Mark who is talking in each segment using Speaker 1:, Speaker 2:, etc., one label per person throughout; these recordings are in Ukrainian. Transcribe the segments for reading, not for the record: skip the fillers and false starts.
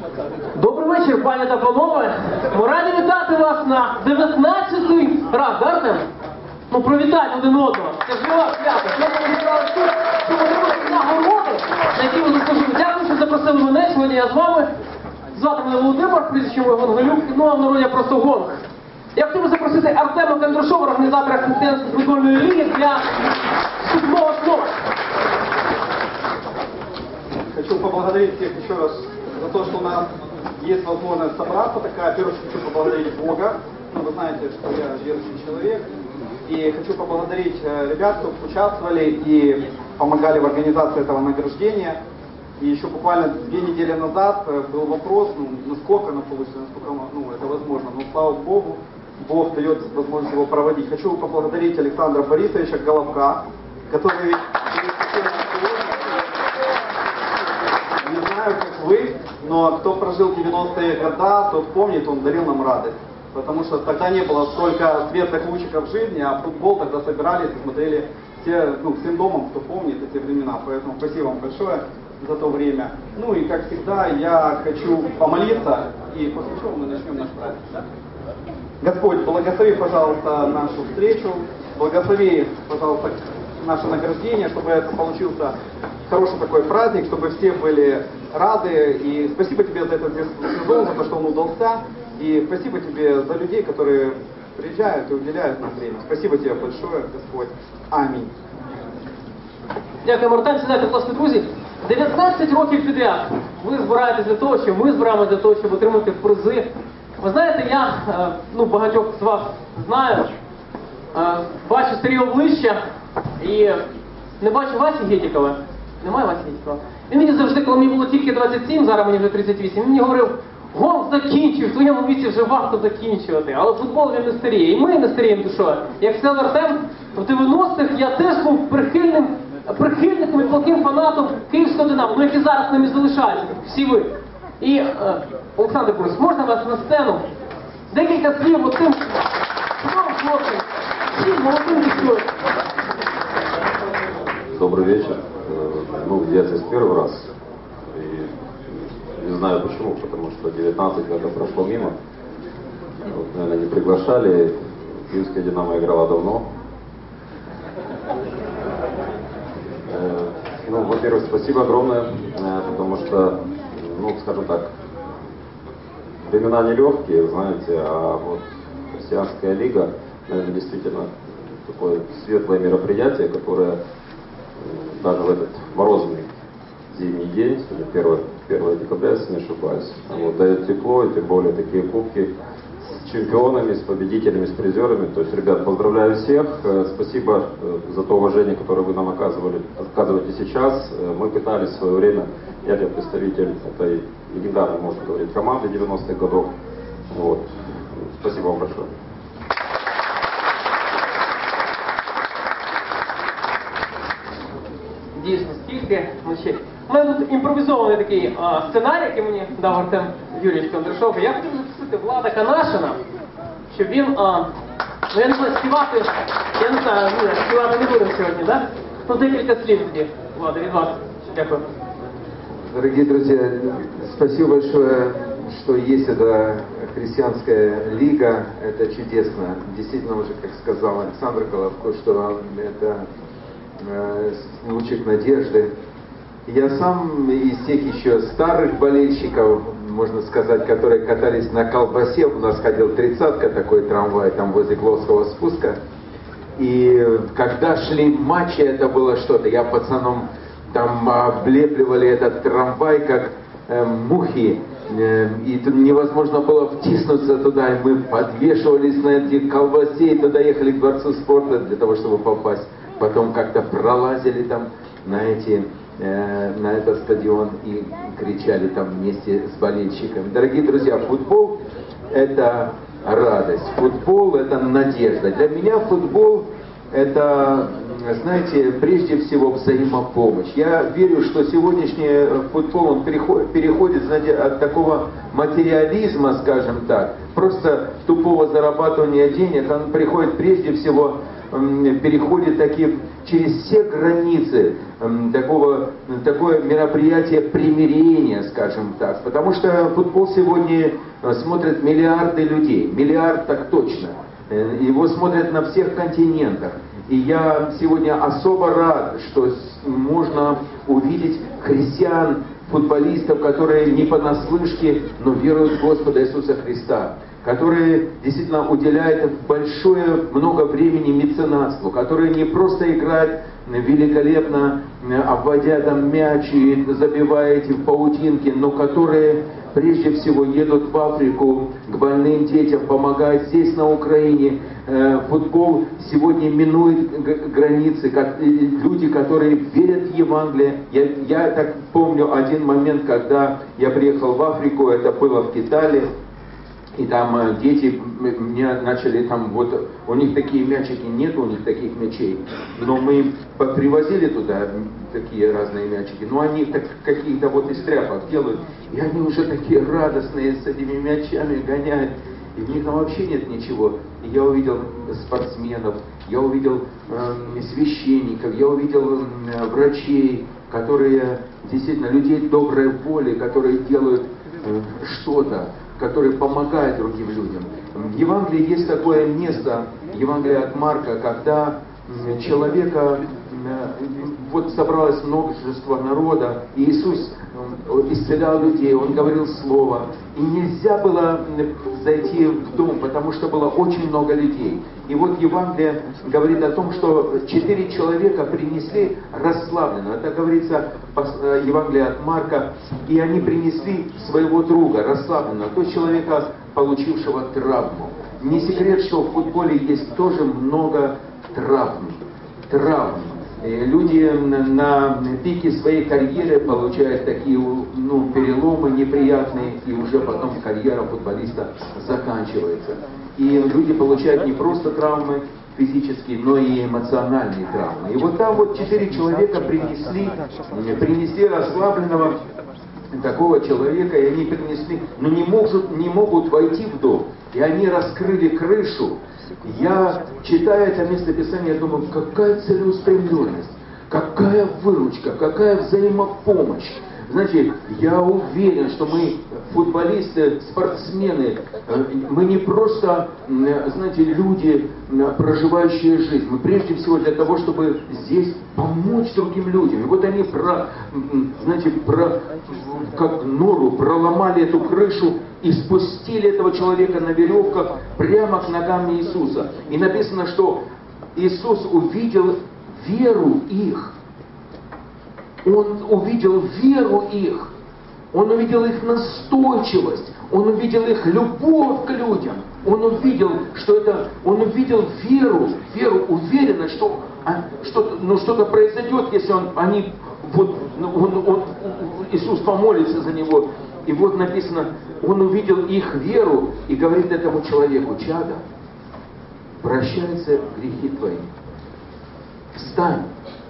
Speaker 1: Добрий вечір, пані та панове. Ми раді вітати вас на 19-й раз, да, Артем? Ну, привітайте один одного. Це ж для вас свято. Сьогодні ми зібрали тут, щоб отримати нагороди, на які ви заслужили. Дякую, що запросили мене. Сьогодні я з вами. Звати мене Володимир, прізвище моє Гонгалюк, ну а в народі просто Гонг. Я хотів би запросити Артема Кондрашова, організатора Християнської футбольної ліги, для вступного слова.
Speaker 2: Хочу поблагодарить всех еще раз за то, что у нас есть возможность собраться такая. Первое, хочу поблагодарить Бога. Ну, вы знаете, что я верующий человек. И хочу поблагодарить ребят, кто участвовали и помогали в организации этого награждения. И еще буквально 2 недели назад был вопрос, насколько оно получится, насколько это возможно. Но слава Богу, Бог дает возможность его проводить. Хочу поблагодарить Александра Борисовича Головка, который... Не знаю, как вы, но кто прожил 90-е годы, тот помнит, он дарил нам радость. Потому что тогда не было столько светлых лучиков в жизни, а футбол тогда собирались и смотрели все, всем домом, кто помнит эти времена. Поэтому спасибо вам большое за то время. Ну и как всегда, я хочу помолиться, и после чего мы начнем наш праздник. Да? Господь, благослови, пожалуйста, нашу встречу, благослови, пожалуйста, наше награждение, чтобы это получился хороший такой праздник, чтобы все были рады. И спасибо тебе за этот сезон, за то, что он удался. И спасибо тебе за людей, которые приезжают и уделяют нам время. Спасибо тебе большое, Господь. Аминь.
Speaker 1: Дякую, Артем. Сідайте, будь ласка, друзі. 19 років підряд ви збираєтесь для того, що ми збираємося для того, щоб отримати призи. Ви знаєте, я багатьох з вас знаю, бачу старі обличчя і не бачу Васі Гетікова. Немає Васі Гетікова? Він мені завжди, коли мені було тільки 27, зараз мені вже 38, він мені говорив: Гон, закінчуй, в твоєму віці вже варто закінчувати. Але футбол він не старіє, і ми не старіємо душою. Як сказав Артем, в 90-х я теж був прихильником і плохим фанатом Київського Динамо, ну які зараз ними залишаються, всі ви. І, Олександр Борисович, можна вас на сцену? Декілька слів оцим чудовим хлопцям, всім молодим військовим.
Speaker 3: Добрый вечер. Я здесь первый раз. И не знаю почему, потому что 19 это прошло мимо. Вот, наверное, не приглашали. Киевская Динамо играла давно. Во-первых, спасибо огромное, потому что, скажем так, времена нелегкие, знаете, а вот Христианская лига, наверное, действительно такое светлое мероприятие, которое даже в этот морозный зимний день, сегодня 1 декабря, если не ошибаюсь, дает тепло, и тем более такие кубки с чемпионами, с победителями, с призерами. То есть, ребят, поздравляю всех, спасибо за то уважение, которое вы нам оказываете сейчас. Мы пытались в свое время, я как представитель этой легендарной, можно говорить, команды 90-х годов. Вот. Спасибо вам большое.
Speaker 1: Дійсно, скільки ночей. У мене тут імпровізований такий сценарій, який мені дав Артем Юрійович Кондрашов. Я хотів запросити Влада Канашина, щоб він, я не знаю, співати, я не знаю, співати не будемо сьогодні, так? Ну, декілька слів тоді, Влада, від вас. Дякую.
Speaker 4: Дорогие друзья, спасибо большое, что есть эта христианская лига, это чудесно. Действительно, уже, как сказал Александр Головко, что это лучик надежды. Я сам из тех еще старых болельщиков, можно сказать, которые катались на колбасе. У нас ходил 30-ка, такой трамвай, там возле Гловского спуска. И когда шли матчи, это было что-то. Я пацаном там облепливали этот трамвай, как мухи. И тут невозможно было втиснуться туда. И мы подвешивались на эти колбасе и туда ехали к Дворцу спорта для того, чтобы попасть. Потом как-то пролазили там на этот стадион и кричали там вместе с болельщиками. Дорогие друзья, футбол – это радость, футбол – это надежда. Для меня футбол – это, знаете, прежде всего взаимопомощь. Я верю, что сегодняшний футбол, он переходит, знаете, от такого материализма, скажем так, просто тупого зарабатывания денег, он приходит прежде всего переходит такие через все границы такое мероприятие примирения, скажем так. Потому что футбол сегодня смотрят миллиарды людей, миллиард так точно. Его смотрят на всех континентах. И я сегодня особо рад, что можно увидеть христиан, футболистов, которые не понаслышке, но веруют в Господа Иисуса Христа, которые действительно уделяют большое много времени меценатству, которые не просто играют великолепно, обводя там мяч и забивая эти паутинки, но которые прежде всего едут в Африку к больным детям, помогают здесь на Украине. Футбол сегодня минует границы, люди, которые верят в Евангелие. Я так помню один момент, когда я приехал в Африку, это было в Китае. И там дети мне начали, там вот, у них такие мячики, нет у них таких мячей, но мы привозили туда такие разные мячики, но они так, какие-то вот из тряпок делают, и они уже такие радостные с этими мячами гоняют, и в них там вообще нет ничего. И я увидел спортсменов, я увидел священников, я увидел врачей, которые действительно людей доброй воли, которые делают что-то, который помогает другим людям. В Евангелии есть такое место, Евангелие от Марка, когда человека, вот собралось множество народа, и Иисус исцелял людей, Он говорил Слово, и нельзя было зайти в дом, потому что было очень много людей. И вот Евангелие говорит о том, что 4 человека принесли расслабленно, это говорится Евангелие от Марка, и они принесли своего друга расслабленно, то есть человека, получившего травму. Не секрет, что в футболе есть тоже много травм. Люди на пике своей карьеры получают такие переломы неприятные, и уже потом карьера футболиста заканчивается. И люди получают не просто травмы физические, но и эмоциональные травмы. И вот там вот 4 человека принесли расслабленного такого человека, и они принесли, но не могут войти в дом. И они раскрыли крышу. Я, читая это местописание, я думаю, какая целеустремленность, какая выручка, какая взаимопомощь. Знаете, я уверен, что мы, футболисты, спортсмены, мы не просто, знаете, люди, проживающие жизнь. Мы прежде всего для того, чтобы здесь помочь другим людям. И вот они, как нору, проломали эту крышу и спустили этого человека на веревках прямо к ногам Иисуса. И написано, что Иисус увидел веру их. Он увидел веру их. Он увидел их настойчивость. Он увидел их любовь к людям. Он увидел, он увидел веру, уверенность, что что-то произойдет, если Иисус помолится за него. И вот написано, он увидел их веру и говорит этому человеку: чадо, прощаются грехи твои. Встань.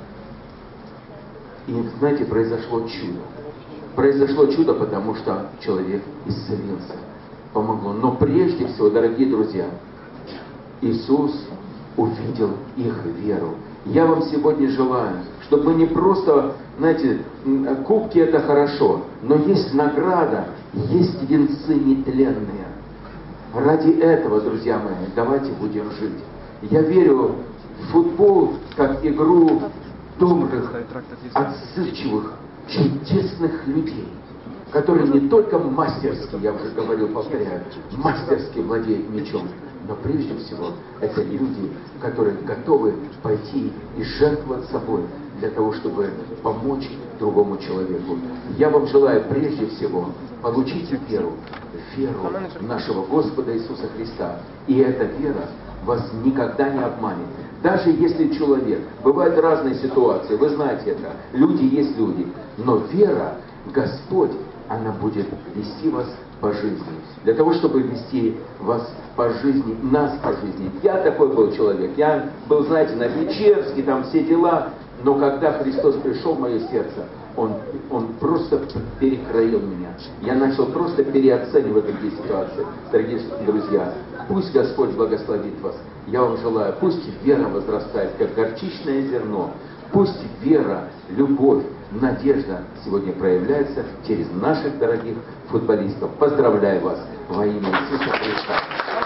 Speaker 4: И, знаете, произошло чудо. Произошло чудо, потому что человек исцелился. Помогло. Но прежде всего, дорогие друзья, Иисус увидел их веру. Я вам сегодня желаю, чтобы мы не просто, знаете, кубки это хорошо, но есть награда, есть венцы нетленные. Ради этого, друзья мои, давайте будем жить. Я верю в футбол как игру добрых, отзывчивых, чудесных людей, которые не только мастерски, я уже говорил, повторяю, мастерски владеют мечом, но прежде всего это люди, которые готовы пойти и жертвовать собой для того, чтобы помочь другому человеку. Я вам желаю прежде всего получить веру нашего Господа Иисуса Христа. И эта вера вас никогда не обманет. Даже если человек, бывают разные ситуации, вы знаете это, люди есть люди, но вера, Господь, она будет вести вас по жизни. Для того, чтобы вести вас по жизни, нас по жизни. Я такой был человек, я был, знаете, на Печерске, там все дела, но когда Христос пришел в мое сердце, он просто перекроил меня. Я начал просто переоценивать такие ситуации. Дорогие друзья, пусть Господь благословит вас. Я вам желаю, пусть вера возрастает, как горчичное зерно. Пусть вера, любовь, надежда сегодня проявляется через наших дорогих футболистов. Поздравляю вас во имя Иисуса Христа.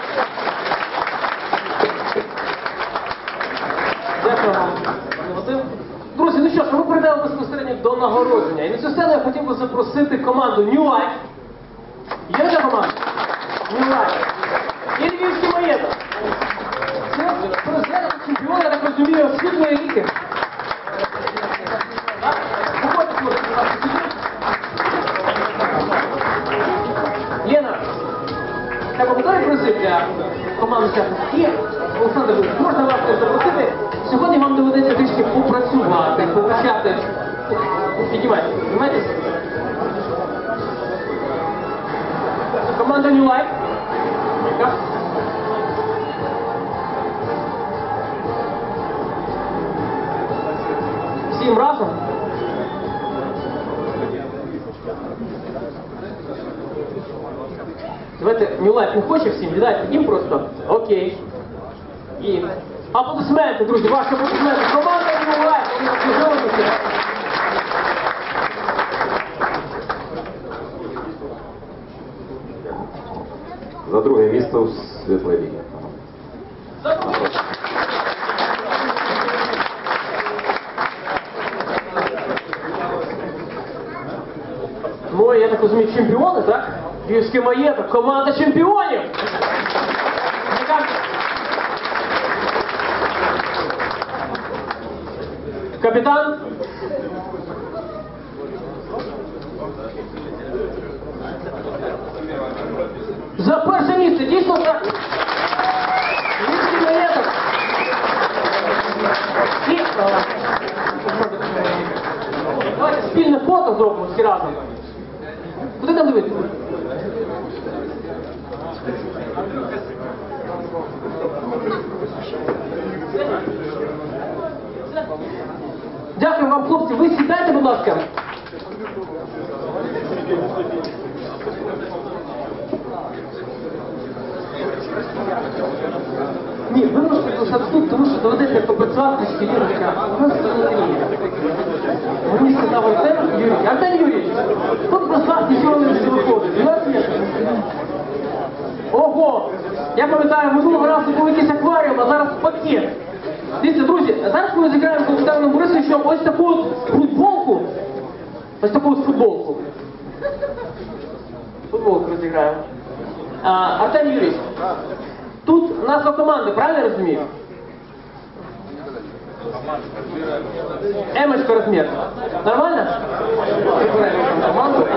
Speaker 1: Дякую вам, Вадим. Друзі, ну що ж, ми перейдемо безпосередньо до нагородження. І на цю сцену я хотів би запросити команду New Life. Є така команда? New Life. І Львівський маєток. Це президент чемпіона, я так розумію, світлої ліги. Так? Виходьте, слухайте, будь ласка, сюди. Лена, так готові призи для команди учасників? І, Олександр, можна вас теж запросити? Сьогодні вам доведеться трішки попрацювати, повчати. Піднімайтесь. Команда New Life. Всім разом. Давайте New Life не хоче всім, віддайте їм просто. Окей. І аплодисменти, друзі, ваші аплодисменти. Команда New Life, аплодисуйтеся.
Speaker 3: За друге місце у Світлій Лігі.
Speaker 1: Ну, я так розумію, чемпіони, так? Львівський маєток, команда чемпіонів! Капітан? За перше місце, дійсно так? Львівський маєток. І... Давайте спільне фото зробимо всі разом. Куди там дивитися? Дякую вам, хлопці. Ви сідайте, будь ласка. Ні, ви можете залишати тут, тому що доведеться попрацювати з Юрійовича. У нас це не є. Мені сказав Артем Юрій. Артем Юрійович, тут без вас нічого не виходить. У нас є. Ого! Я пам'ятаю, минулого разу був якийсь акваріум, а зараз пакет. Дивіться, друзі, зараз ми зіграємо з Олександром Борисовичем ось таку от футболку. Ось таку от футболку. Футболку розіграємо. Артем Юрійович, тут назва команди, правильно я розумію? Емочка розмір. Нормально? Вибираємо команду.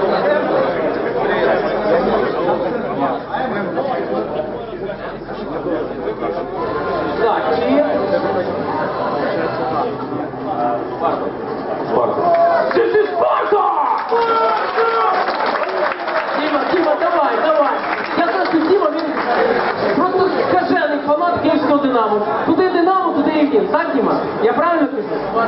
Speaker 1: Так, і... Спарта.
Speaker 3: Спарта.
Speaker 1: This is Sparta! Діма, давай. Я знаю, що Діма, він просто скажений фанат Київського Динамо. Туди Динамо, туди і він. Так, Діма? Я правильно кажу?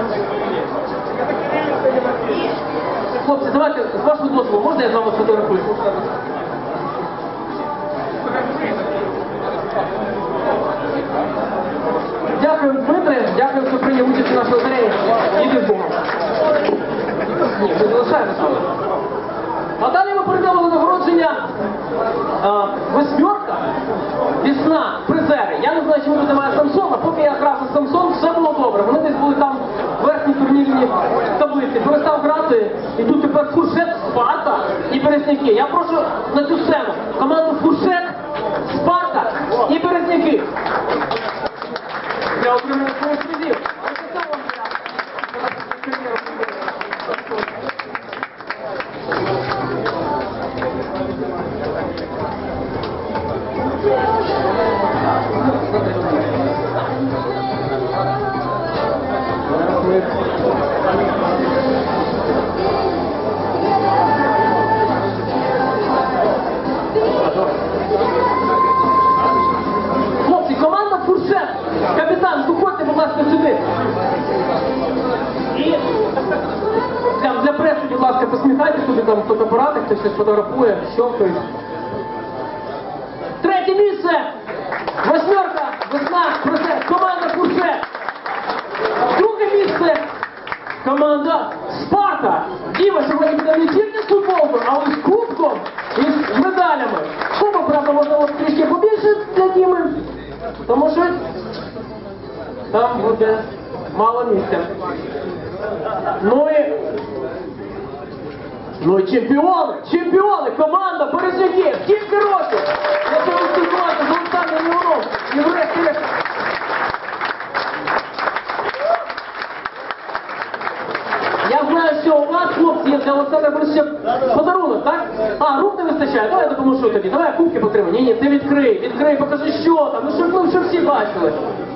Speaker 1: Хлопці, давайте, з вашого дозволу, можна я з вами сфотографуюсь? Дякую, Дмитре, дякую, що прийняв участь у нашій лотереї. Іди з Богом. Ні, ми залишаємося. А далі ми перейдемо до нагородження восьмерка, весна, призери. Я не знаю, чому тут немає Самсона, поки я грав за Самсон, все було добре. Вони десь були там в верхній турнірній таблиці. Перестав грати, і тут тепер Фуршет, Спарта і Березняки. Я прошу на цю сцену команду Фуршет, Спарта і Березняки. Для отримання своїх призів. Хлопці, команда Фуршет. Капітан, виходьте, будь ласка, сюди. І для преси ласка, посміхайте собі там фотоапарати, хтось щось фотографує, щелкають. Третє місце! Восьмерка, весна, Фуршет, команда Фуршет. Друге місце, команда Спарта. Діма сьогодні буде не тільки з футболкою, а й з кубком і з медалями. Кубок, правда, можливо, трішки побільше для Діми, тому що там буде мало місця. Ну і чемпіони, команда Березняків, скільки років? Я буду спілкуватися з Олександром Івановим і врешті. Я знаю, що у вас, хлопці, є для Олександра Борисовича подарунок, так? А, рук не вистачає, давай я допоможу тобі, давай я кубки потримаю. Ні, ти відкрий, покажи, що там, щоб всі бачили.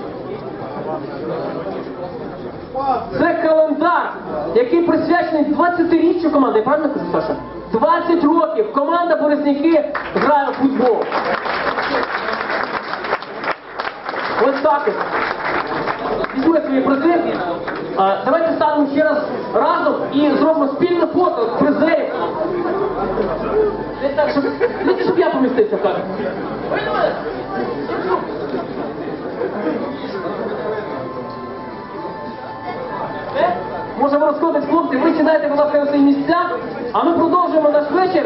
Speaker 1: Це календар, який присвячений 20-річчю команди. Я правильно кажу, Саша? 20 років команда Березняки грає в футбол. Ось так ось. Візьми свої призи. Давайте станемо ще раз разом і зробимо спільне фото з призерів. Так, щоб я помістився, так. Можемо розходити, хлопці, ви сідайте, будь ласка, на свої місця, а ми продовжуємо наш вечір.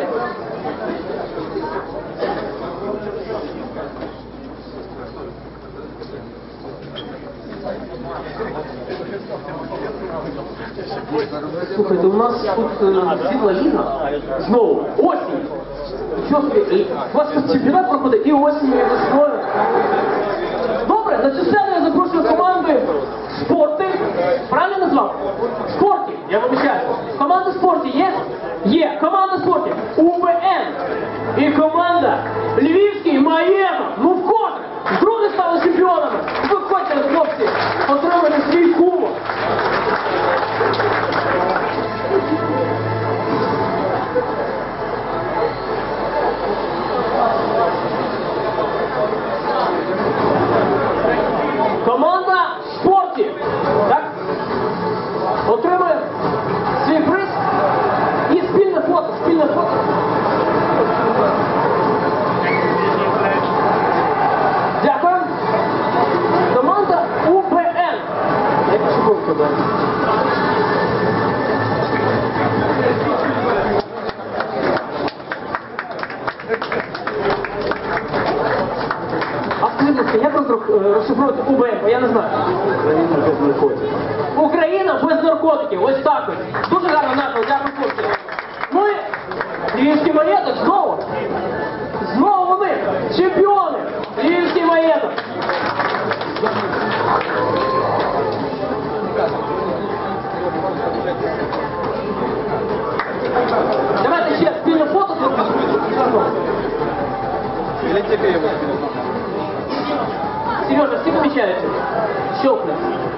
Speaker 1: Слухайте, у нас тут ціла ліга. Знову, осінь. Що собі, у вас тут чемпіонат проходить і осінь, і весною. Добре, на цю сцену я запрошую команду «Спорти». Правильно назвав? «Спорті», я вибачаю. Команда «Спорті» є? Є. Команда «Спорті» УБН. І команда «Львівський Маєма». Ну вкотре. Вдруге стали чемпіонами. Виходьте, хлопці, отримали свій кубок. Команда «Спорті», так, отримує свій приз і спільне фото, Дякую. Команда УБН. Я пишу бомбу, да. А скажіть, будь ласка, як розшифрувати УБН? Бо я не знаю.
Speaker 2: Украина без наркотиков.
Speaker 1: Україна без наркотиків. Ось так ось. Дуже гарна назва, дякую, хлопці. Ну і Львівський маєток знову. Знову вони. Чемпіони. Львівський маєток. Давайте ще спільне фото.
Speaker 2: Или тебе его?
Speaker 1: Сережа, всі помічаються? Щелкни.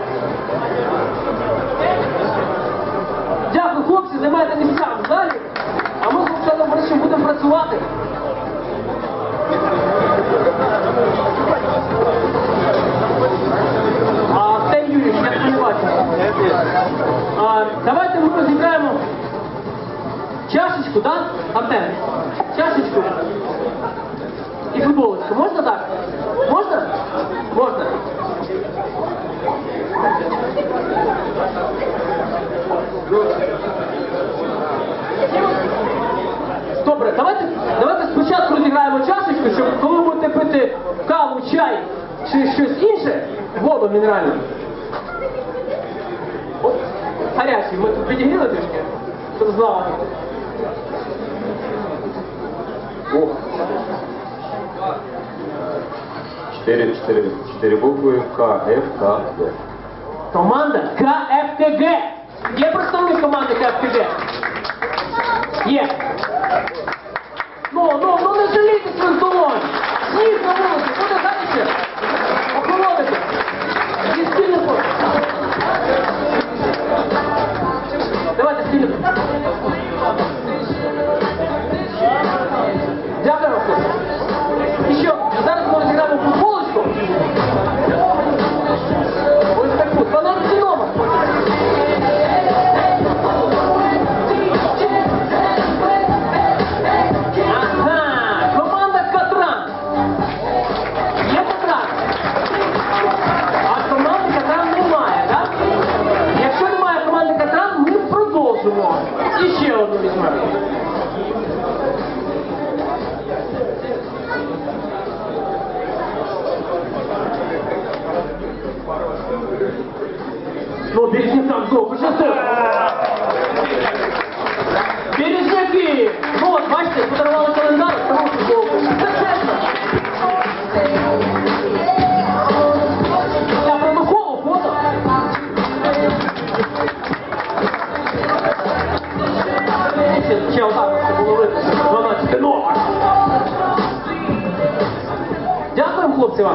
Speaker 1: Дякую, хлопці, займайте місця в залі, а ми з Олександром Борисовичем будемо працювати. А Артем Юрійович, я це не бачу. Давайте ми розіграємо чашечку, так? Артем? Чашечку. І футболочку. Можна так? Можна? Можна. Добре, давайте спочатку розіграємо чашечку, щоб коли будете пити каву, чай чи щось інше, воду мінеральну. О, гарячий, ми тут підігріли трішки, щоб знала.
Speaker 3: Ох. Четыре буквы К, Ф, К, Г.
Speaker 1: Команда КФКГ. Є представник команди КФКГ? Є. Ну, не жалійте своїх долонь. Сніг на вулиці, буде гаряче. Охолодити. І спільне фото. Давайте спільне фото. Дякую вам, хлопці. І що, зараз ми розіграємо футболочку. Ось таку, 12 номер. вам.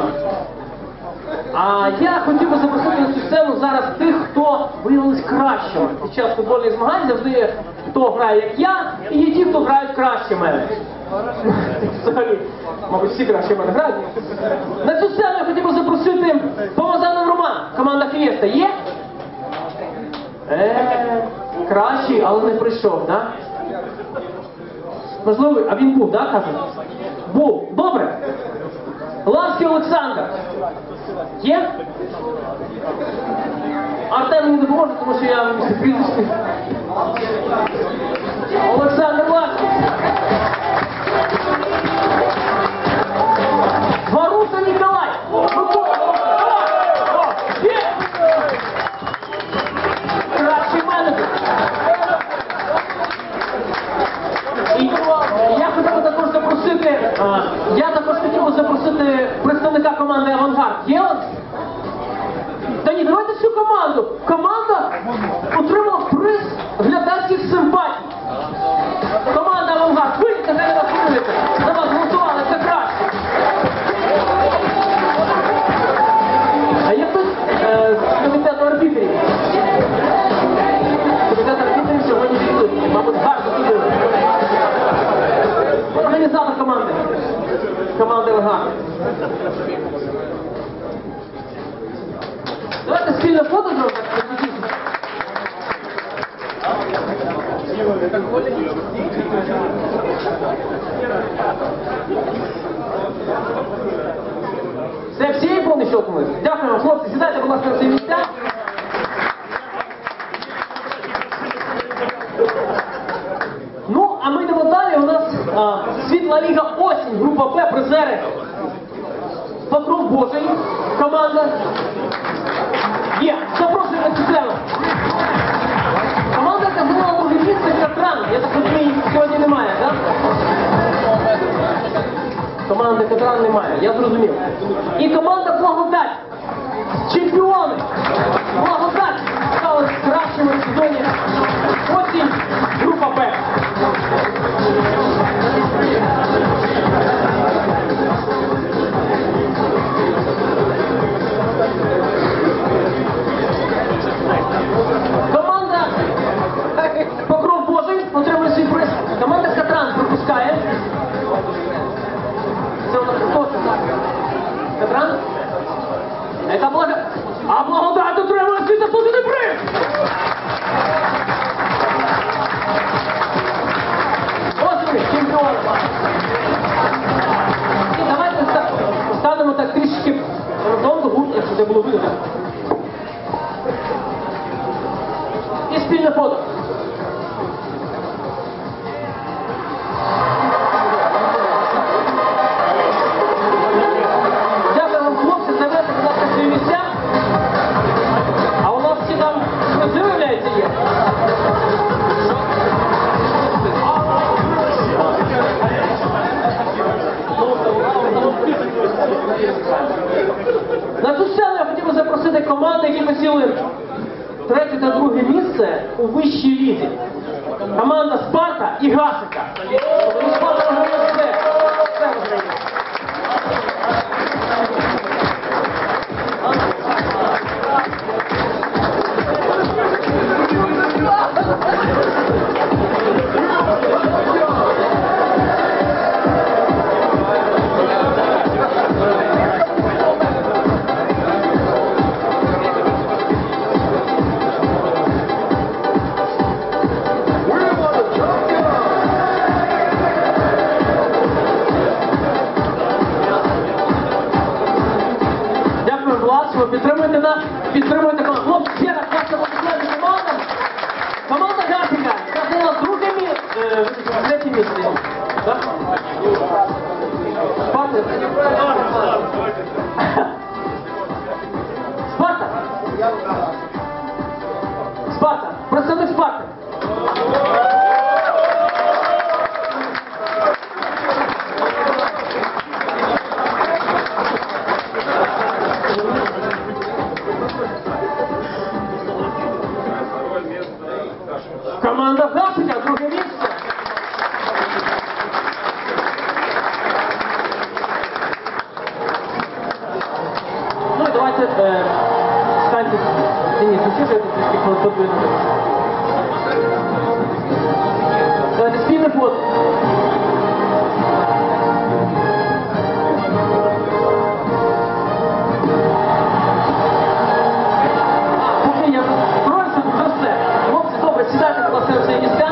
Speaker 1: А я хотів би запросити на цю сцену зараз тих, хто виявилися кращими під час футбольних змагань. Завжди є хто грає, як я, і є ті, хто грають краще мене. Взагалі, мабуть, всі краще мене грають. На цю сцену я хотів би запросити Помазанов Роман, команда Фієста. Є? Кращий, але не прийшов, так? Да? Можливо, а він був, так, каже? Був. Добре. Лавський Олександр. Є? Артем мені допоможе, тому що я прізвище. Олександр Лавський. Варуса Ніколай. Є? Кращий менеджер. І я хотів би також запросити, представника команди «Авангард». Є от? Та ні, давайте всю команду. Команда отримала приз глядацьких симпатій. Команда «Авангард». Ви, нехай вас подивите. На вас голосували, це краще. А є хтось з комітету арбітрів? Комітет арбітрів сьогодні відсутній. Мабуть, гарно туди. Організатор команди. Команди «Авангард». Давайте спільне фото зробимо. Це всі повні щелкнули? Дякую вам, хлопці. Сідайте, будь ласка, на ці місця. Ну, а ми йдемо далі. У нас Світла Ліга Осінь, група Б, призери. Покров Божий, команда. Є, запрошую на цю сцену. Команда, яка зайняла друге місце, Катран. Я так розумію, їх сьогодні немає, так? Команди Катран немає, я зрозумів. І команда Благодать. Чемпіони. Благодать стали кращими в сезоні. Осінь, група Б. Команда Покров Божий отримує свій приз. Команда Катран пропускає. Це у нас хто це? Катран? Це Благодать. А Благодать отримує свій заслужений приз! Ось ви, чемпіони. І давайте станемо так трішки разом до гурту, якщо це було видно. І спільне фото. Дякую вам, хлопці, займайте, будь ласка, свої місця. А у нас всі там призи, виявляється, є. На цю сцену я хотів би запросити команди, які посіли третє та друге місце у вищій лізі. Команда Спарта і Гасика. Тому Спарта виграє все. Все виграє. Підтримуйте нас, підтримуйте команду. Хлопці, ще раз хочемо подякувати командам. Команда Гасика зайняла друге місце, третє місце. Так? Спарта. Спарта. Спарта. Представник Спарти. Команда Гасика, друге місце. відповідно. Давайте спільне фото. Поки я строюся, вже все. Хлопці, добре, сідайте, будь ласка, на свої місця.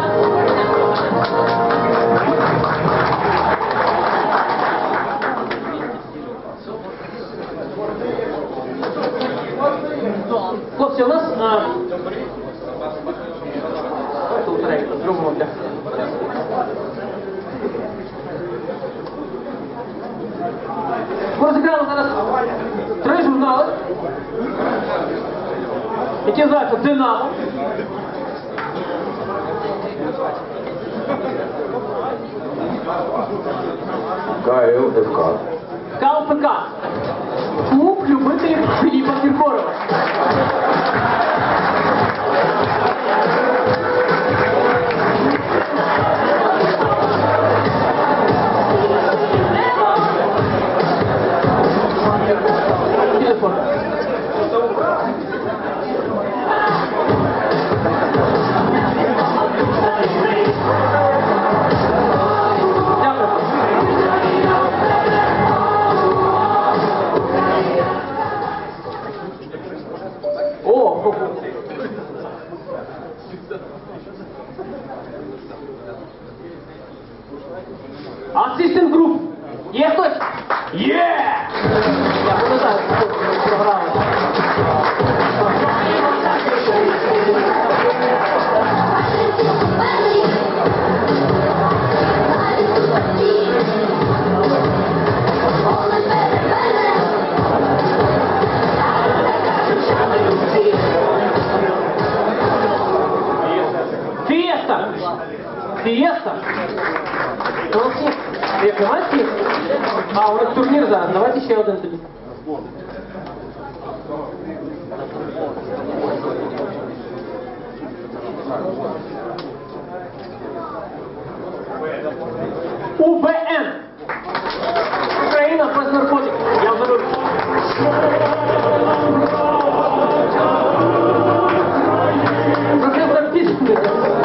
Speaker 1: Хлопці, у нас зробимо для. Ми розіграємо зараз 3 журнали, які називаються «Динамо»,
Speaker 3: КЛФК.
Speaker 1: КЛПК, клуб любителів Філіпа Кіркорова. Телефон. О! Assistant Group. Є хтось? Є! Я пам'ятаю, що програли. Фієста! Фієста! Молодці! Як немає фієста? А, у нас турнір зараз. Давайте ще один тобі. УБН! Україна без наркотиків. Я взорву. Професор Пісник.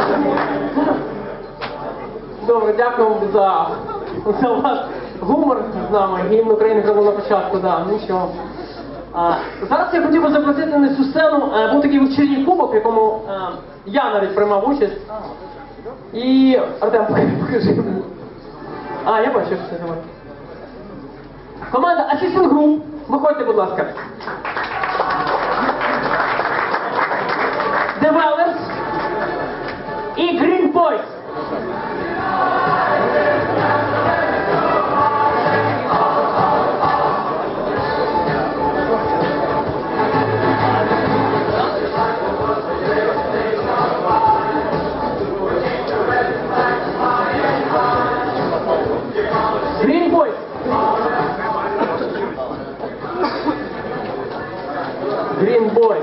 Speaker 1: Добре, дякую за ваш гумор з нами. Гімн України вже був на початку, да. Ну що. Зараз я хотів би запросити на цю сцену. Був такий вечірній кубок, в якому я навіть приймав участь. І Артем, покажи мені. Я бачу, що це давай. Команда Assistant Group. Виходьте, будь ласка. The Wellers і Green Boys. Green Boys. Green Boys.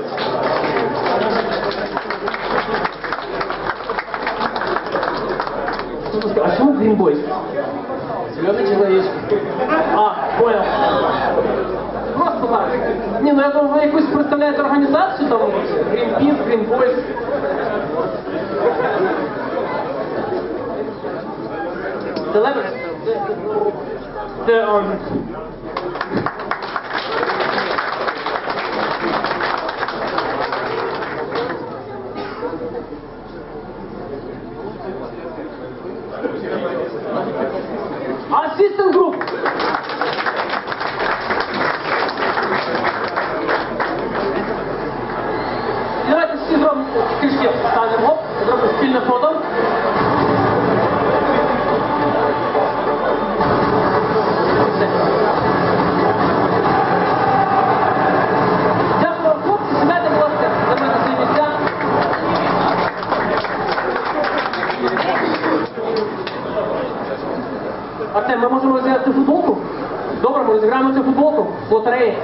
Speaker 1: А чему Green Boys? Зеленый человечек. Понял. Просто так. Не, ну я думаю, вы якусь представляете организацию, там, Greenpeace, Green Boys. Assistant Group. Давайте всі зробимо трішки станемо, зробимо спільне фото. Дякую вам, хлопці, сідайте, будь ласка, займайте свої місця. Артем, ми можемо розіграти цю футболку? Добре, ми розіграємо цю футболку з лотереї.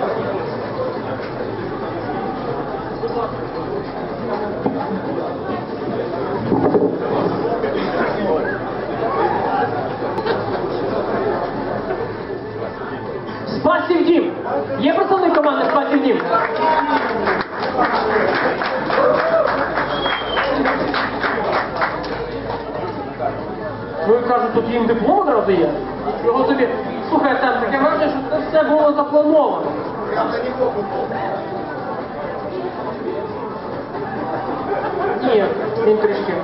Speaker 1: Спасів Дім! Є представник команди Спасів Дім? Ну і кажуть, тут їм диплом одразу є. Його собі, слухай, там таке враження, що це все було заплановано. Ні, він трішки.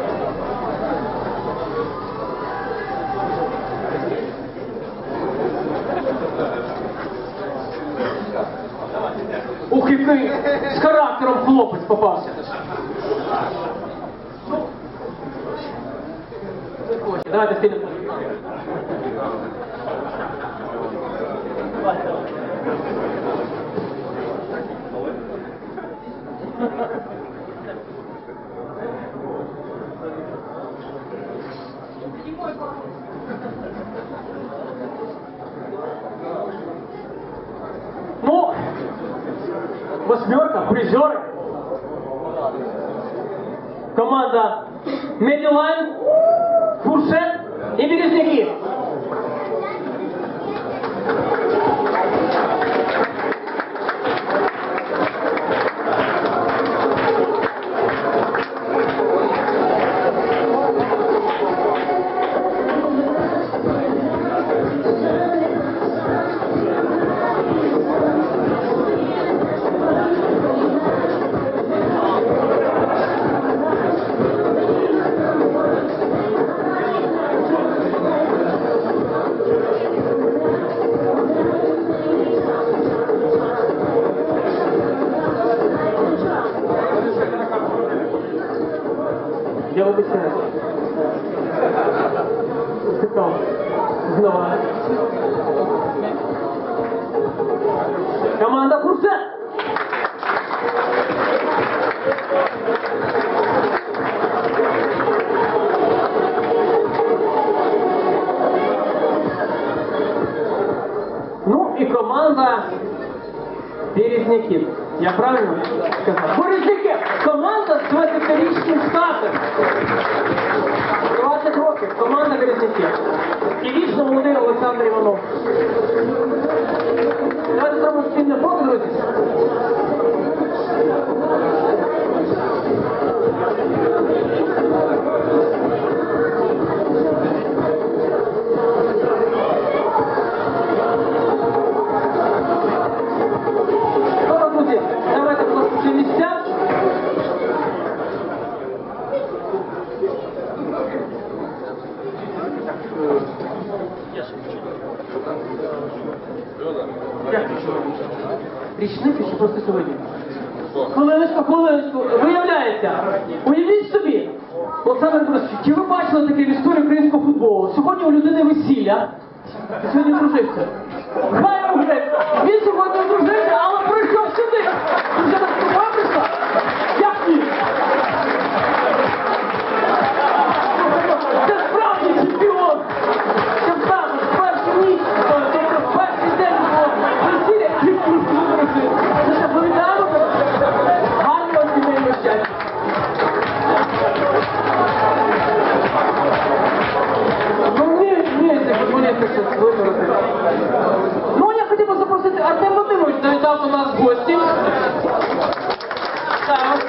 Speaker 1: Ух, який з характером хлопець попався. Давайте спільно. Ну, восьмерка, призеры. Команда Медилайн, Фуршет и Березняки. Я вибачаюсь. Стикав. Знову. Команда Фуршет! Ну и команда Березняки. Я правильно сказав? Березняки! Команда з 20-річним статусом. 20 років. Команда Березняки. І вічно молодий Олександр Іванов. Давайте зробимо спільне фото, друзі. Друзі, давайте, будь ласка, всі місця. Річниця чи просто сьогодні? Хвилиночку. Виявляється, уявіть собі, Олександр Борисович, чи ви бачили таке в історії українського футболу? Сьогодні у людини весілля, і сьогодні одружився. Хай йому грець! Він сьогодні одружився, але прийшов сюди! Ти вже наступав прийшла? Як ні? Це справді чемпіон! Це справді, перший ніч, тобто перший день було весілля, і виборці. Ми ще повідаємо? Гарного сімейного щастя! Ну, вмієте футболісти щось вибороти. Ну, я хотів би запросити Артем Вадимович, завітав до нас в гості. Так.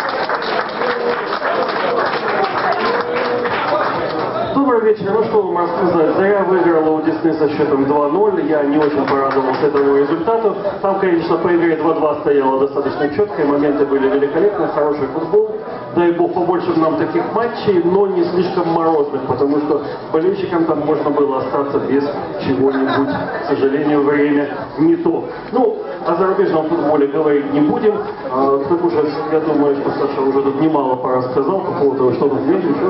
Speaker 5: Добрый вечер. Ну что вам рассказать? Заря выиграла у Десны со счетом 2-0. Я не очень порадовался этому результату. Там, конечно, по игре 2-2 стояло достаточно четко, и моменты были великолепны, хороший футбол. Дай бог побольше нам таких матчей, но не слишком морозных, потому что болельщикам там можно было остаться без чего-нибудь. К сожалению, время не то. Ну, о зарубежном футболе говорить не будем. Тут уже, я думаю, что Саша уже тут немало порассказал по поводу того, что тут еще.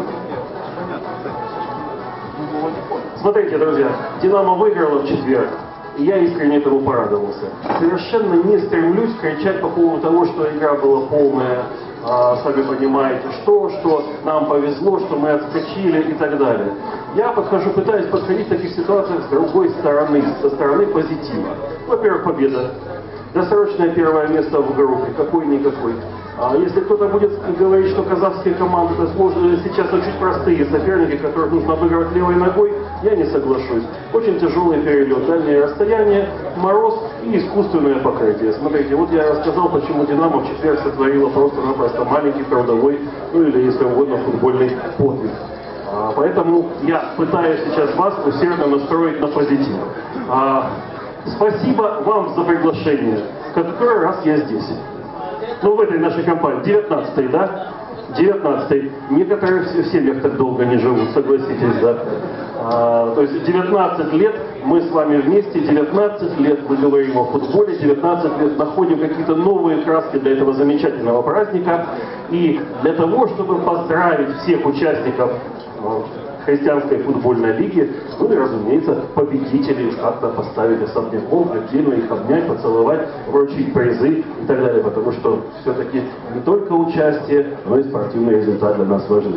Speaker 5: Смотрите, друзья, «Динамо» выиграла в четверг, и я искренне этому порадовался. Совершенно не стремлюсь кричать по поводу того, что игра была полная, сами понимаете, что нам повезло, что мы отскочили и так далее. Я пытаюсь подходить в таких ситуациях с другой стороны, со стороны позитива. Во-первых, победа. Досрочное первое место в группе, какой-никакой. Если кто-то будет говорить, что казахские команды это сложно, сейчас очень простые соперники, которых нужно обыгрывать левой ногой, я не соглашусь. Очень тяжелый перелет, дальние расстояния, мороз и искусственное покрытие. Смотрите, вот я рассказал, почему «Динамо» в четверг сотворила просто-напросто маленький трудовой, ну или, если угодно, футбольный подвиг. Поэтому я пытаюсь сейчас вас усердно настроить на позитив. Спасибо вам за приглашение. Который раз я здесь. Ну, в этой нашей компании. 19-й, да? 19-й. Некоторые в семьях так долго не живут, согласитесь, да? То есть 19 лет мы с вами вместе, 19 лет мы говорим о футболе, 19 лет находим какие-то новые краски для этого замечательного праздника. И для того, чтобы поздравить всех участников христианской футбольной лиги, ну и, разумеется, победителей как-то поставить особняком, отдельно их обнять, поцеловать, вручить призы и так далее, потому что все-таки не только участие, но и спортивный результат для нас важны.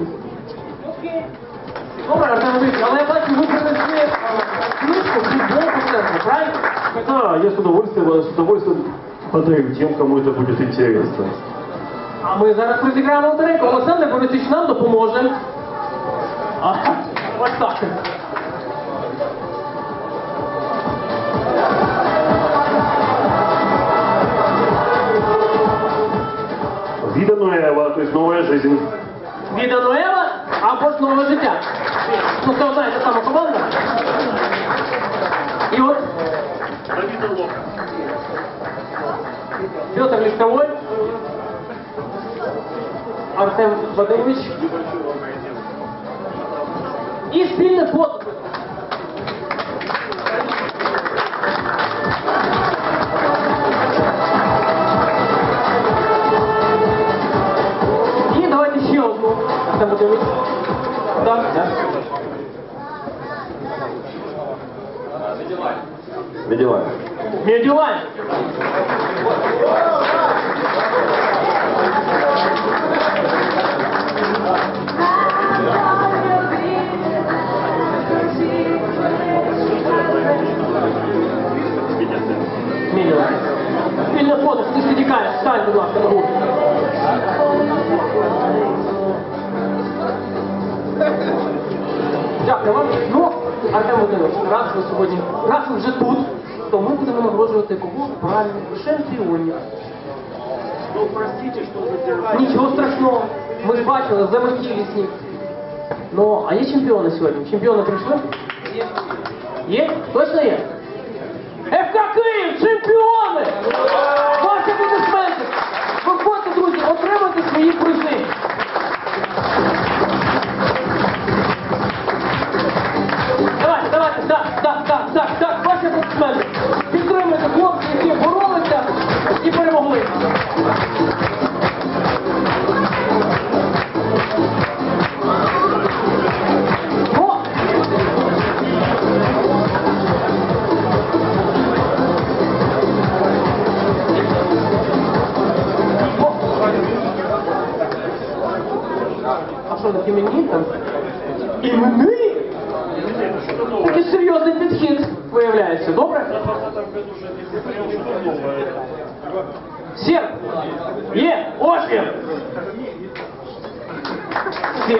Speaker 1: Добре, Артем Ильич, але я бачу, ви принесли книжку «Футбол по центру», правильно?
Speaker 5: Да, я с удовольствием подарю тем, кому это будет интересно.
Speaker 1: А ми зараз розіграємо лотерейку. Олександр Борисович нам допоможе. Ось так.
Speaker 5: Вида Ноева, то есть новая жизнь.
Speaker 1: Віда Ноєва або ж нове життя. Ну, це одна і та сама команда. І от
Speaker 5: Давида Лока.
Speaker 1: Петр Листовой, Артем Вадимович. І спільне фото. І давайте ще одну. Артем Вадимович. Так, так.
Speaker 3: Медилайн.
Speaker 1: Медилайн. Медилайн. Спільне фото, ти ж тікаєш. Стань, будь ласка, на руку. Дякую вам. Ну, Артем Володимирович, раз ви сьогодні, раз ви вже тут, то ми будемо нагороджувати кого? Правильно, чемпіонів.
Speaker 5: Ну, простите, что задержали.
Speaker 1: Нічого страшного. Ми ж бачили, заметілі сніг. Ну, а є чемпіони сьогодні? Чемпіони прийшли? Є. Є? Точно є? ФК Київ! Чемпіони! Ваші аплодисменти! Виходьте, друзі, отримайте свої призи! Давайте, так, ваші аплодисменти! Підтримуйте хлопців, які боролися і перемогли! О! А що, такі мені там? Імени? Такий серйозний підхід виявляється, добре? Всім! Є! Ось! Всім!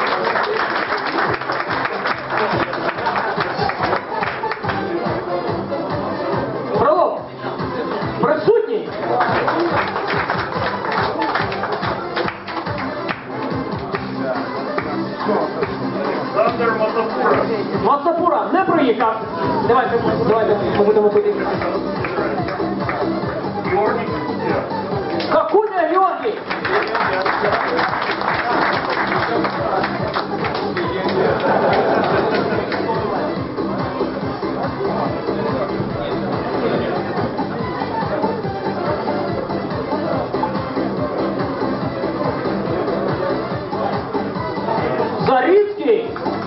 Speaker 1: Фролов! Присутній!
Speaker 5: Александр Матапура.
Speaker 1: Мацапура не приїхав. Давайте ми будемо туди.
Speaker 5: Георгий Кутя.
Speaker 1: Какуня Георгій! Зарицький!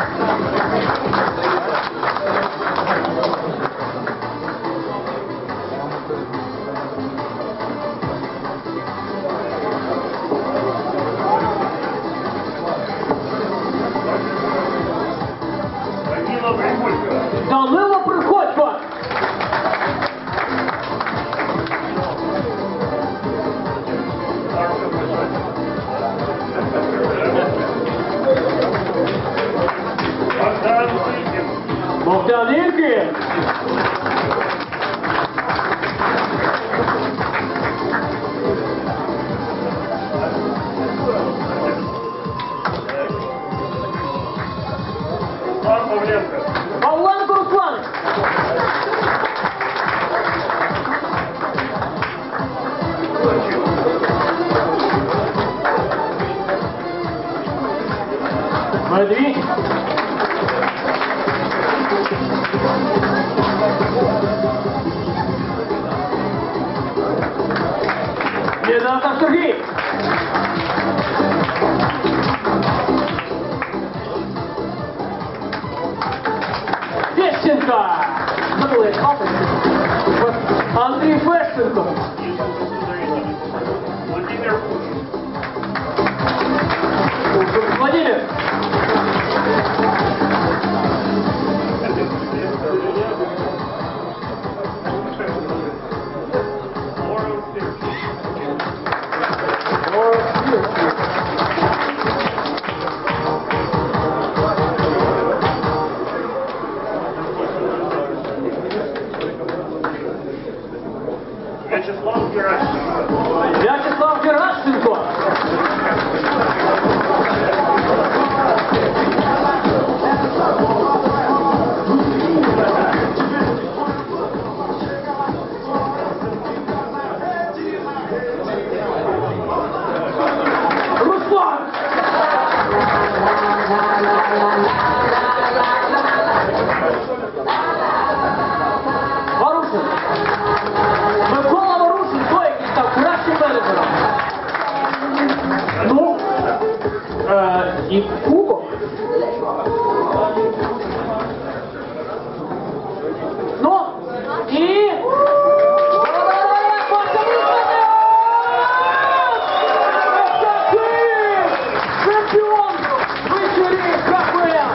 Speaker 5: Данила Приколько.
Speaker 1: Данило Приходько!
Speaker 5: Богдан Зыкин.
Speaker 1: Богдан Ількін! Сергій! Фещенко! Забули, як звати? Андрій Фещенко!
Speaker 5: Владимир
Speaker 1: Владимир!
Speaker 5: Вячеслав Геращенко.
Speaker 1: Вячеслав Геращенко! Руслан! Ворушин! Микола Ворушин, той, який став кращим менеджером. Ну, і кубок. Ну, і... Чемпіон вищої КПЛ!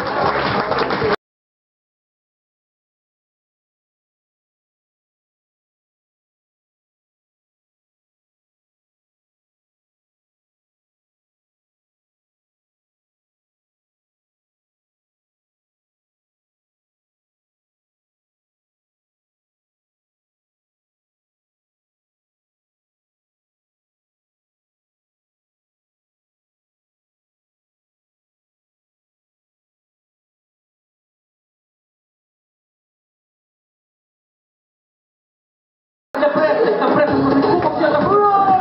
Speaker 1: Для преси, там преса просить кубок, я там,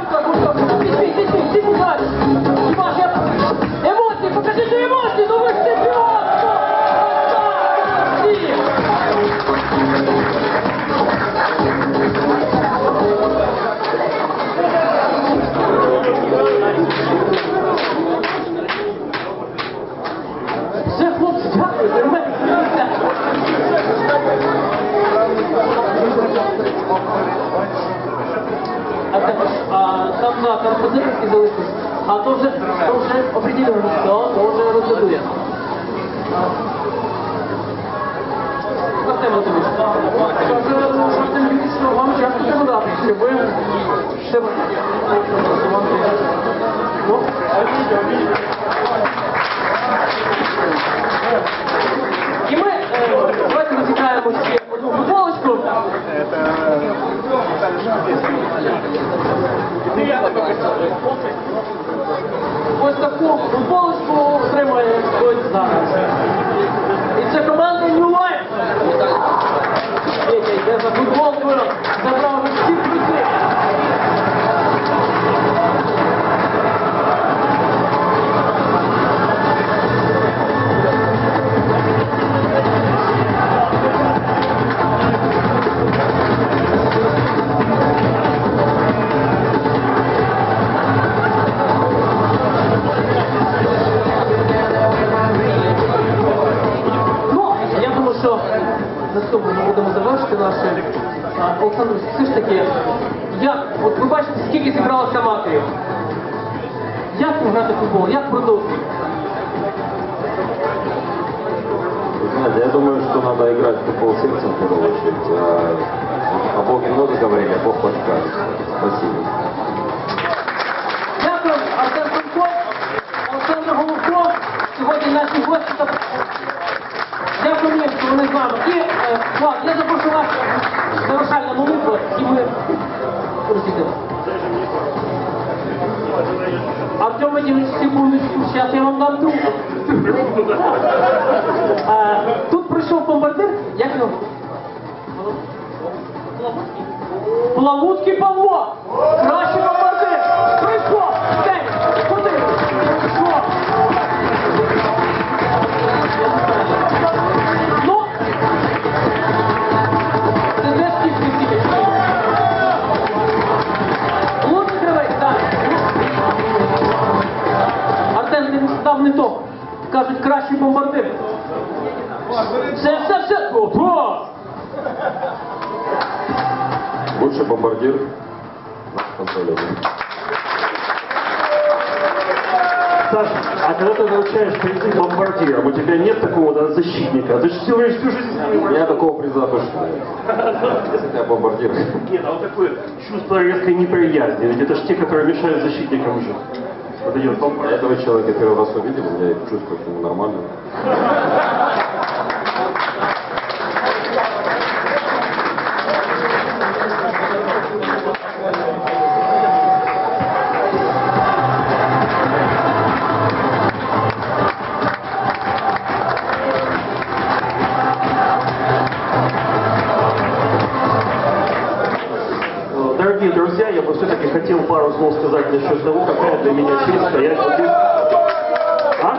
Speaker 1: емоції, покажіть емоції, ну ви ж чемпіон! Все, хлопці, дякую, термете, там позитивки залишились, а то вже определено, то вже роздадує. Артем Володимирович, Артем Юрійович, вам час треба дати, щоб ви ще... Ну, і ми, давайте розіграємо ще одну футболочку. Ось таку футболочку отримає хтось зараз. І це команда New Life. Петя йде за футболкою, забрав всі призи. На цьому ми будемо завершити наше. Олександр, все ж таки, от ви бачите, скільки зібралося аматорів. Як грати в футбол? Як продовжувати?
Speaker 3: Знаете, я думаю, что надо играть в футбол сердцем в первую очередь. О Боге много говорили, а Бог подскажет. Спасибо.
Speaker 1: Дякую, Артем Франко, Олександр Головко. Сьогодні наші гості. Дякую мені, що вони з вами. І, Влад, я запрошу вас завершальна молитва, і ми розійдемо. Артем Владимирович, секундочку, сейчас я вам дам трубку. Тут прийшов бомбардир, як його? Плавутський Павло! Кращий бомбардир! Прийшов! День! Куди? Що? Ну, це не скільки. Лучше кривець, так.
Speaker 3: лучший бомбардир нашего направления.
Speaker 5: Саша, а когда ты получаешь призы бомбардиром, у тебя нет такого защитника? Ты же всю жизнь с ними
Speaker 3: У меня такого приза точно нет. Я бомбардир.
Speaker 5: Нет, а вот такое чувство резкой неприязни. Ведь это же те, которые мешают защитникам жить. Вот идет
Speaker 3: Я
Speaker 5: бомбардир.
Speaker 3: этого человека первый раз увидел, у меня чувство к нему нормально.
Speaker 5: Дорогие друзья, я бы все-таки хотел пару слов сказать насчет того, какая для меня честь стоять здесь. А?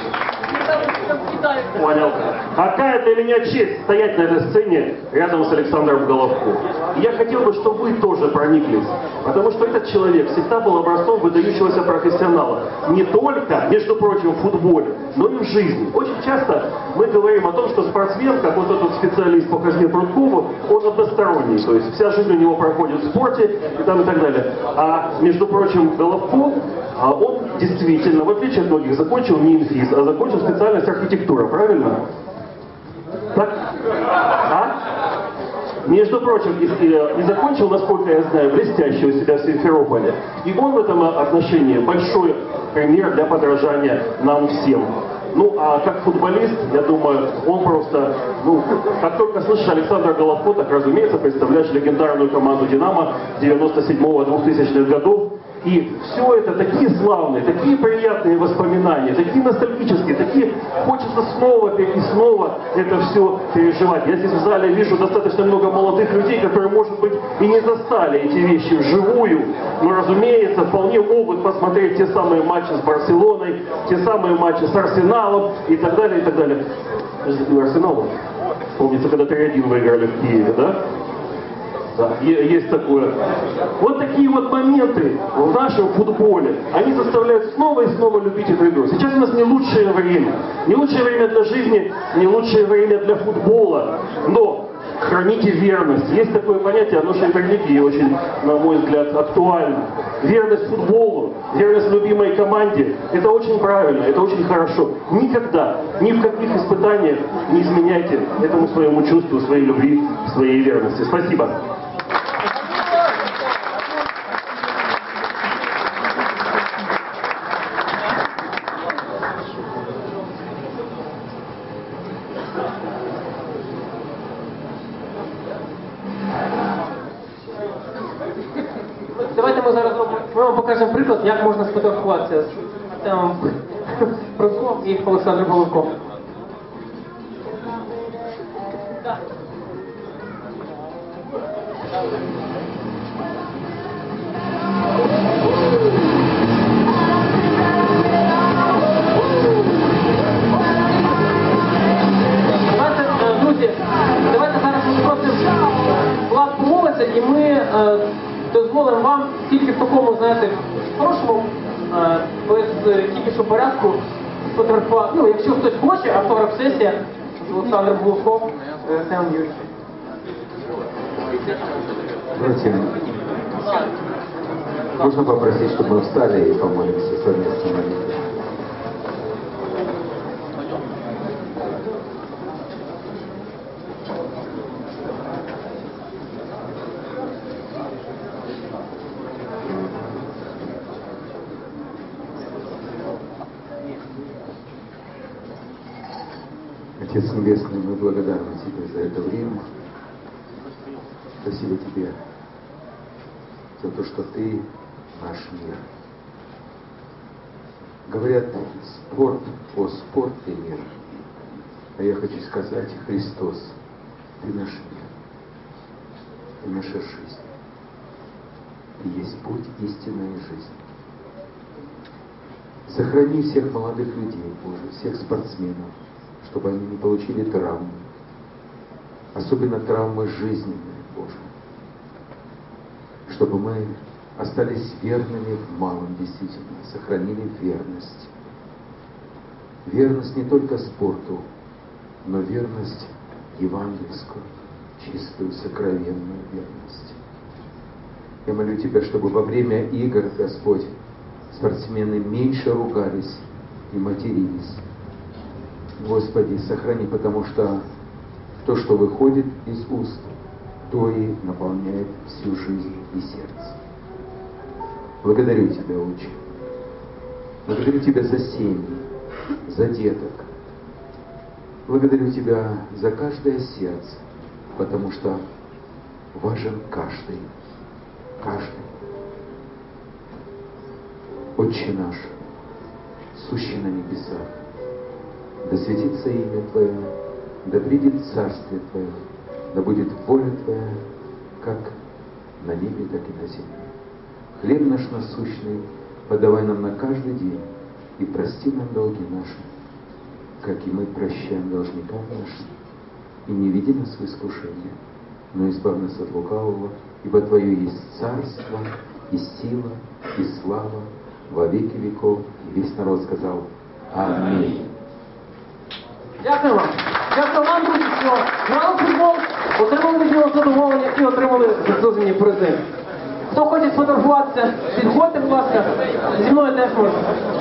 Speaker 5: Понял. Какая для меня честь стоять на этой сцене рядом с Александром Головко. И я хотел бы, чтобы вы тоже прониклись. Потому что этот человек всегда был образцом выдающегося профессионала. Не только, между прочим, в футболе, но и в жизни. Очень часто мы говорим о том, что спортсмен, как вот этот специалист по Казьме Прудкову, он односторонний. То есть вся жизнь у него проходит в спорте и там и так далее. А, между прочим, Головко, он действительно, в отличие от многих, закончил не инфиз, а закончил специальность архитектура, правильно? Так? А? Между прочим, и закончил, насколько я знаю, блестяще у себя в Симферополе. И он в этом отношении большой пример для подражания нам всем. Ну, а как футболист, я думаю, он просто, как только слышишь Александра Головко, так, разумеется, представляешь легендарную команду «Динамо» 97-2000-х годов. И все это такие славные, такие приятные воспоминания, такие ностальгические, такие хочется снова и снова это все переживать. Я здесь в зале вижу достаточно много молодых людей, которые, может быть, и не застали эти вещи вживую, но, разумеется, вполне могут посмотреть те самые матчи с Барселоной, те самые матчи с Арсеналом и так далее, и так далее. Арсеналом? Помнится, когда 3-1 выиграли в Киеве, да? Да, есть такое. Вот такие вот моменты в нашем футболе, они заставляют снова и снова любить эту игру. Сейчас у нас не лучшее время. Не лучшее время для жизни, не лучшее время для футбола. Но храните верность. Есть такое понятие, оно же и в религии очень, на мой взгляд, актуально. Верность футболу, верность любимой команде, это очень правильно, это очень хорошо. Никогда, ни в каких испытаниях не изменяйте этому своему чувству, своей любви, своей верности. Спасибо.
Speaker 1: Давайте ми зараз ми вам покажемо приклад, як можна сфотографуватися з Артемом Прудком і Олександром Головком. Друзі, давайте зараз попросимо Влад помовиться, і ми дозволимо вам тільки в такому, знаєте, хорошому, без тільки що порядку сфотографувати. Ну, якщо хтось хоче, автограф-сесія з Олександром Головком, Артемом Юрійовичем.
Speaker 4: Братья, можно попросить, чтобы мы встали и помолимся совместно молитвой? Отец Небесный, мы благодарны Тебе за это время. Спасибо Тебе за то, что Ты наш мир. Говорят, спорт, спорт и мир. А я хочу сказать, Христос, Ты наш мир, Ты наша жизнь. Ты есть путь, истинная жизнь. Сохрани всех молодых людей, Боже, всех спортсменов, чтобы они не получили травмы, особенно травмы жизненные, Боже. Чтобы мы остались верными в малом, действительно, сохранили верность. Верность не только спорту, но верность евангельскую, чистую, сокровенную верность. Я молю Тебя, чтобы во время игр, Господь, спортсмены меньше ругались и матерились. Господи, сохрани, потому что то, что выходит из уст, то и наполняет всю жизнь и сердце. Благодарю Тебя, Отче. Благодарю Тебя за семьи, за деток. Благодарю Тебя за каждое сердце, потому что важен каждый. Каждый. Отче наш, сущий на небесах, да светится имя Твое, да придет Царствие Твое, да будет воля Твоя, как на небе, так и на земле. Хлеб наш насущный подавай нам на каждый день, и прости нам долги наши, как и мы прощаем должникам нашим. И не веди нас в искушение, но избавь нас от лукавого, ибо Твое есть царство, и сила, и слава во веки веков. И весь народ сказал Аминь.
Speaker 1: Дякую вам. Дякую вам, друзі, що грали в футбол, отримали від нього задоволення і отримали заслужені призи. Хто хоче сфотографуватися, підходьте, будь ласка, зі мною теж можна.